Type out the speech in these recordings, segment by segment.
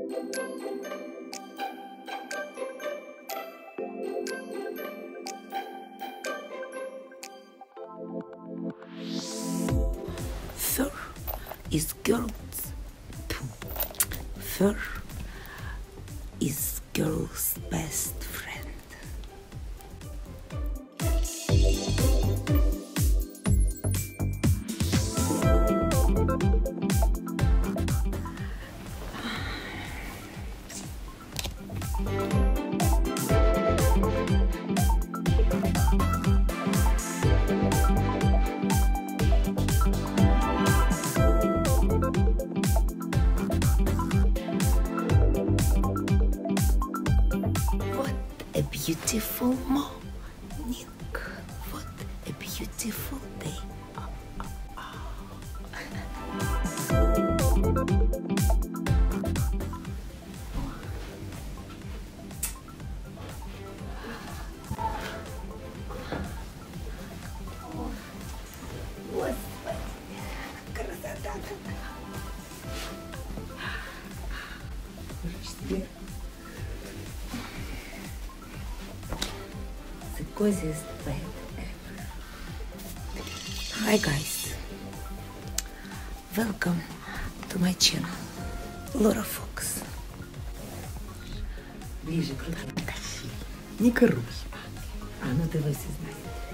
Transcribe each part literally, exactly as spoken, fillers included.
Fur is girl's. Fur is girl's best friend. A beautiful morning. What a beautiful day. Oh, oh, oh. Господи, красота. The coziest bed ever. Hi guys, welcome to my channel, Laura Fox. Ближе, крути, не каси, не круй. А ну дивись, знай.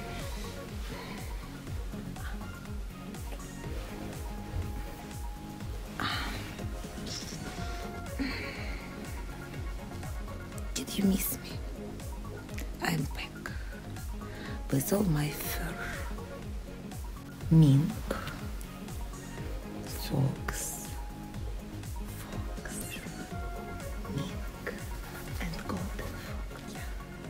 Did you miss me? I'm back with all my fur, mink, fox, fox, mink, and golden fox. Yeah.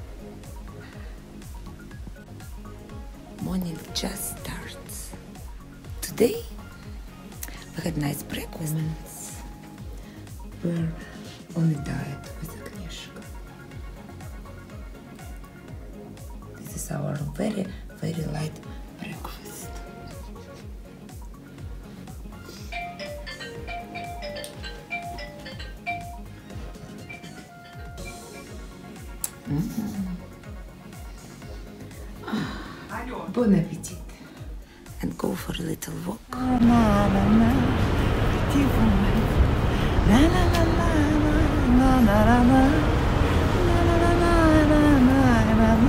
Morning just starts. Today we had nice breakfast. We're on a diet with a kniashka. This is our very, very light breakfast. Mm-hmm. Oh, bon appetit. And go for a little walk. Na na na na, pretty woman. Na na na na na na na na na na na na na.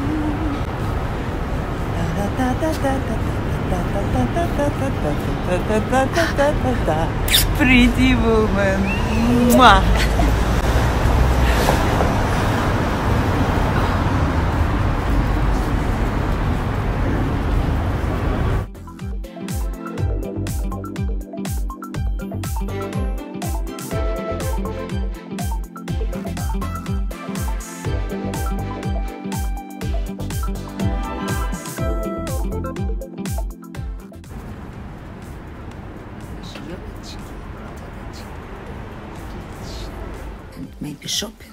Pretty woman. Mwah. And maybe shopping.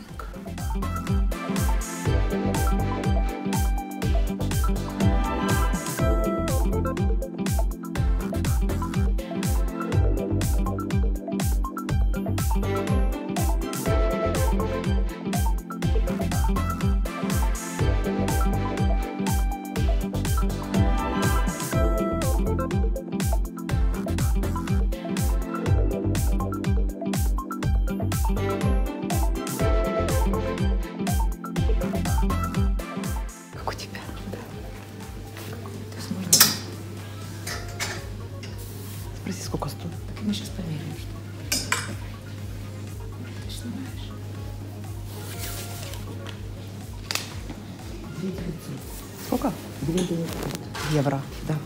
Как у тебя? Да. То есть можно... Спроси, сколько стоит. Так мы сейчас померяем, что. Ты что знаешь? две девятьсот. Сколько? две девятьсот. Евро, да.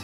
все.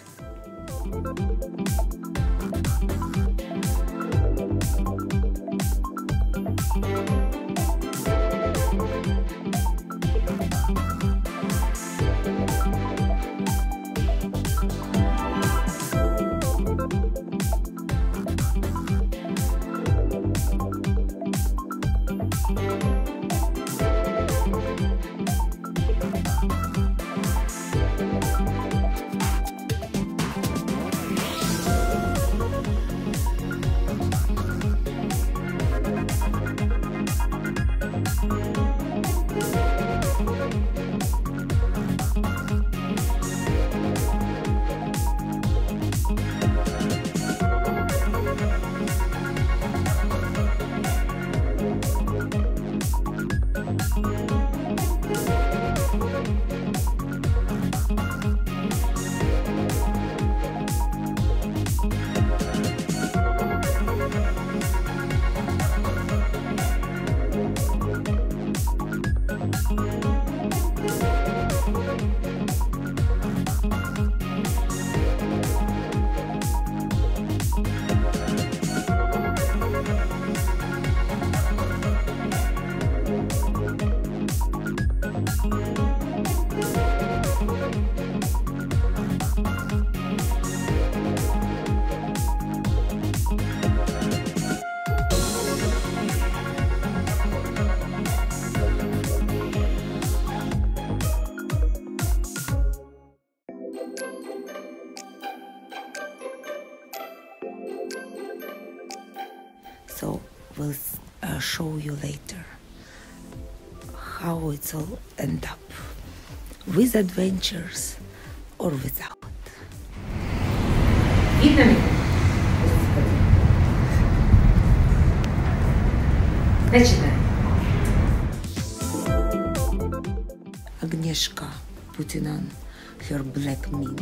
So we'll uh, show you later how it's all end up, with adventures or without. Видно меня? Начинаем. Agnieszka putting on her black mink.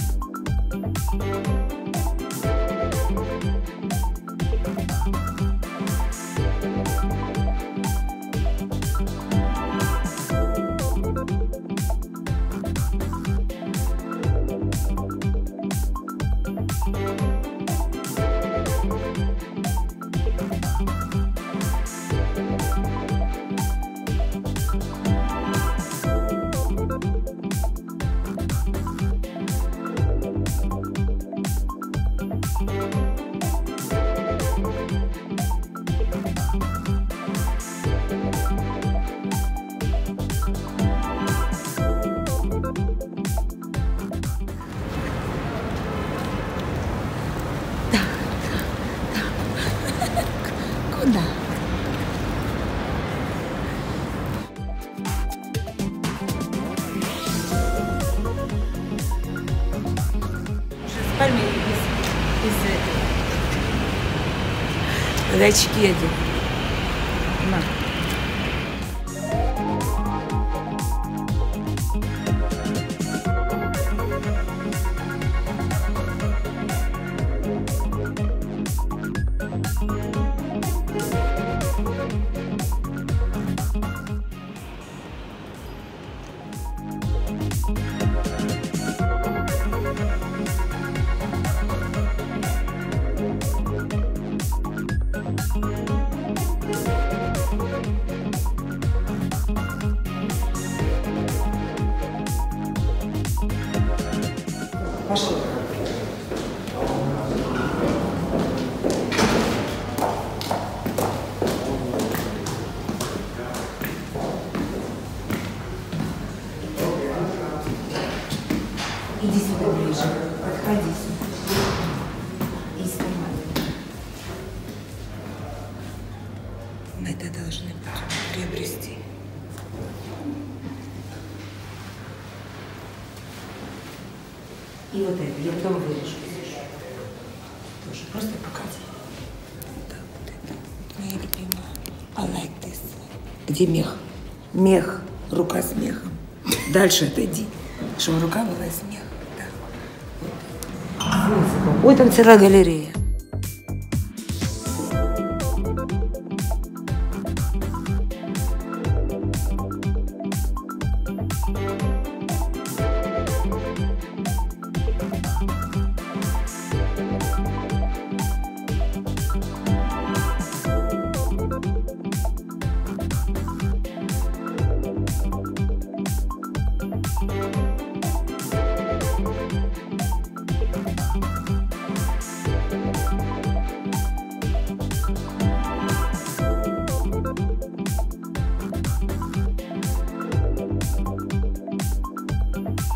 Куда? Спальня из, из этого. Очки одел. На. Пошли. Иди сюда ближе, подходи сюда и снимай. Мы это должны приобрести. И вот это, я потом вырежу. Тоже просто покажи. Так, вот это. Моя любимая. I like this. Где мех? Мех. Рука с мехом. Дальше отойди. Чтобы рука была из меха. Да. Вот. Ой, там целая галерея.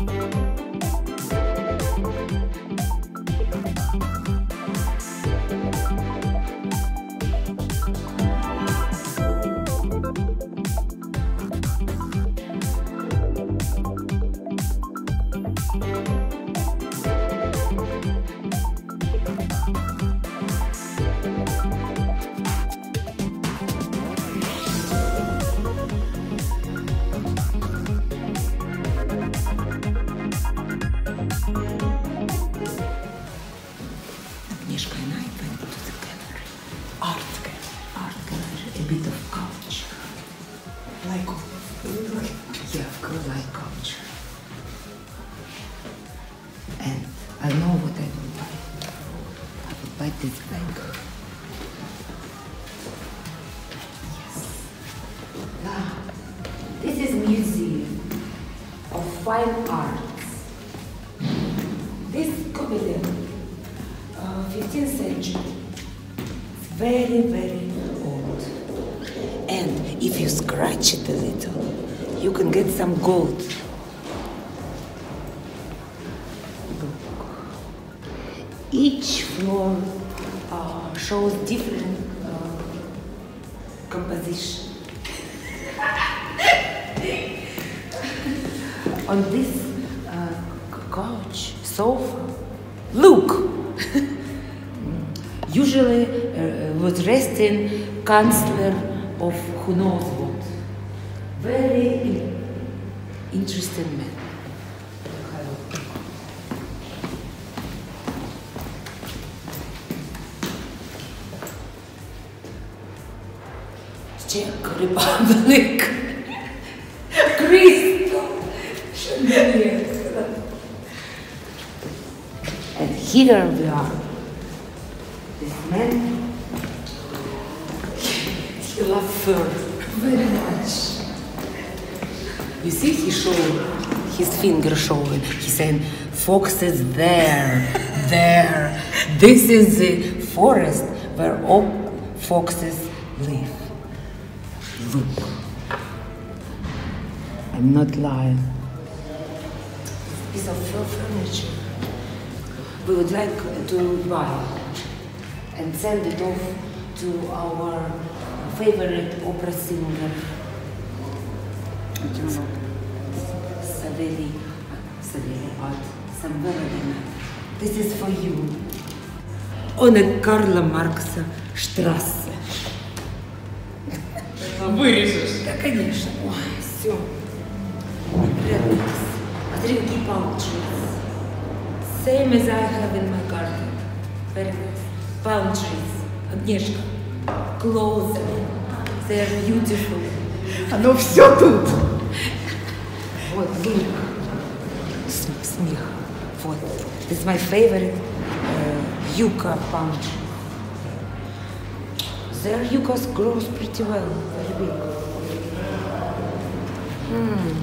Agnieszka and I went to the gallery. Art gallery. Art gallery. A bit of culture. Like, yeah, of course, like culture. And I know what I will buy. I will buy this bag. Yes. Ah, this is Museum of Fine Arts. This Gobelin. fifteenth century. It's very, very old. And if you scratch it a little, you can get some gold. Look. Each floor uh, shows different uh, composition. On this uh, couch, sofa, look! Usually uh, was resting chancellor of who knows what. Very interesting man. Czech Republic. Crystal chandelier. And here we are. This man, he loves fur very much. You see, he showed his finger showing. He said, "Foxes there, there. This is the forest where all foxes live." Look, I'm not lying. Piece of fur furniture. We would like to buy and send it off to our favorite opera singer, Saveli, Saveli Art, Samvelina. This is for you. On a Карла Маркса Штрассе. Вырежешь? Да, конечно. Ой, все. Смотри, какие палочки. Same as I have in my garden. Very nice. Palm trees. Agnieszka. Close. They are beautiful. Оно все тут. Вот, look. Смех. Вот. This is my favorite uh, yucca palm tree. Their yuccas grows pretty well. Very big. Hmm.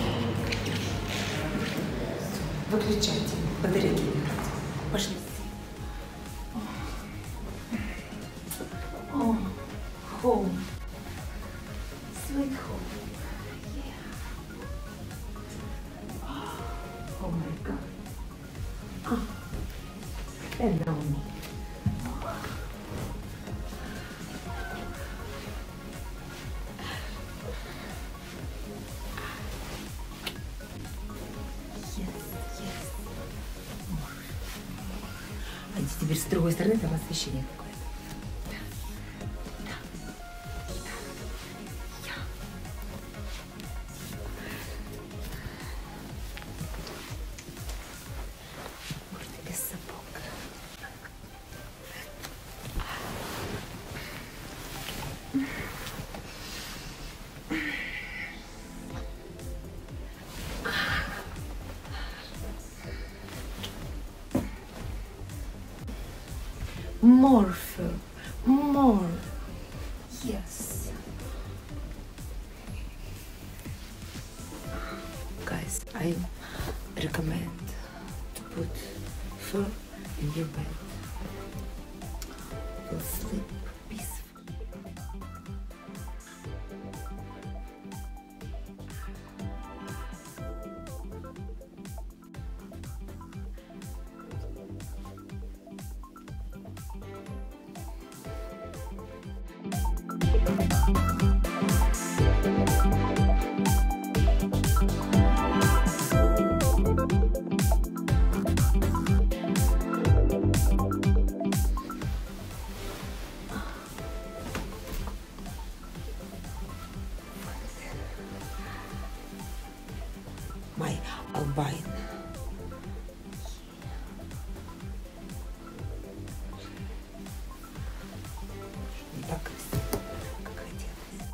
Выключайте. Батарейки. Пошли. Oh, home. Sweet home. Yeah. Oh my God. Oh. And now me. Теперь с другой стороны там освещение какое-то. Может, без сапог. More food, more, yes. Guys, I recommend to put fur in your bed. You'll sleep peacefully. Albine. Не так красиво, как хотелось.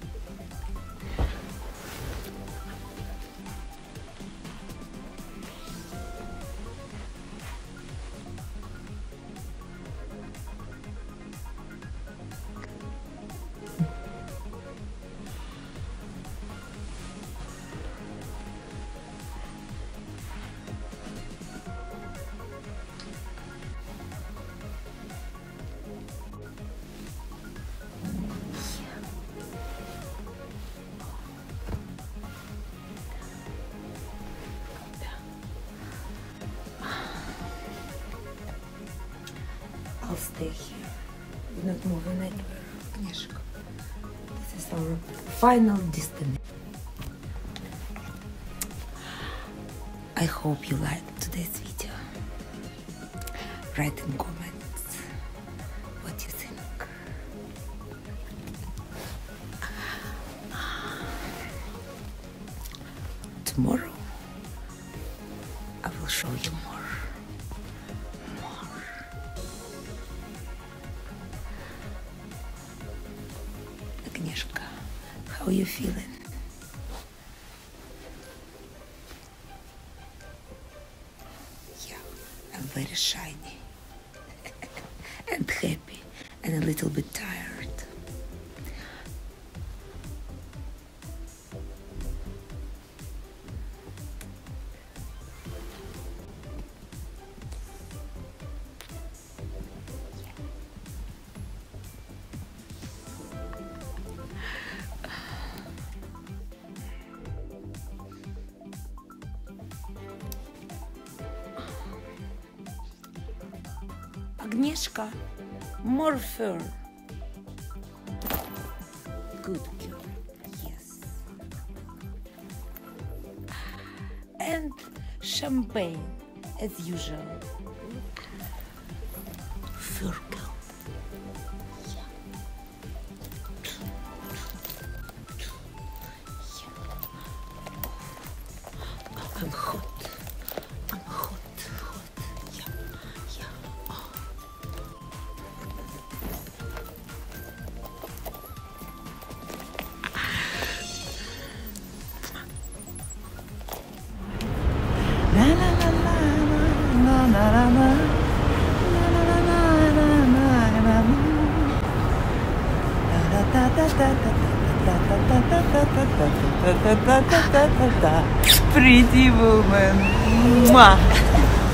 I'll stay here. We're not moving anywhere, Agnieszka. This is our final destination. I hope you liked today's video. Write in comments what you think. Tomorrow I will show you more. Agnieszka, how are you feeling? Yeah, I'm very shiny and happy and a little bit tired. Agnieszka, more fur. Good girl, yes. And champagne, as usual. Fur girl. Yeah. Yeah. I'm hot. I'm hot, hot. Yeah, yeah. Oh. La la la la la la la la la la la la la la la la. Pretty woman.